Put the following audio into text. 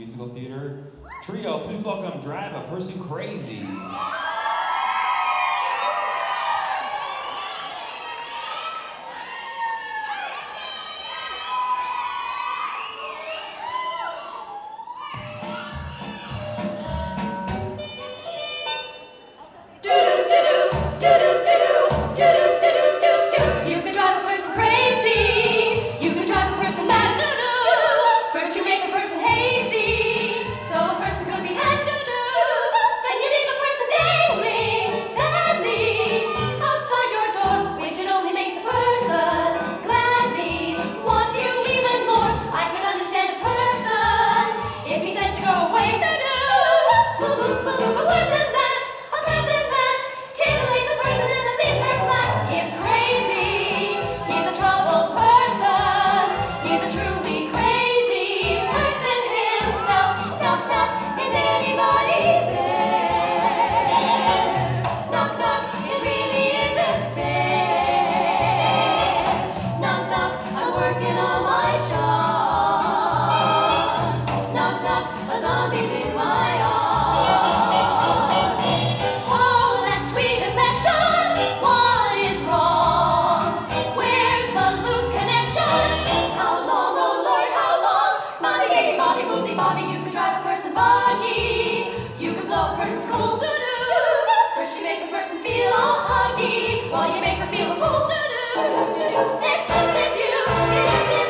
musical theater. Trio, please welcome Drive a Person Crazy. You can drive a person crazy. You can drive a person mad. First you make a person hazy, so a person could be had. Then you leave a person dangling sadly outside your door, which it only makes a person gladly want you even more. I can understand a person if he said to go away. But worse than that, a person that titillates a person and then leaves her flat is crazy. He's a troubled person. He's a truly crazy person himself. Knock, knock, is anybody there? Knock, knock, it really isn't fair. Knock, knock, I'm working on my chops. Knock, knock, a zombie's in my arms. Oh, that sweet affection, what is wrong? Where's the loose connection? How long, oh Lord, how long? Mommy, baby, Bobby, boobie, Bobby, you can drive a person buggy. You can blow a person's cool, doo-doo. First you make a person feel all huggy, while you make her feel a fool, doo-doo. Next time you,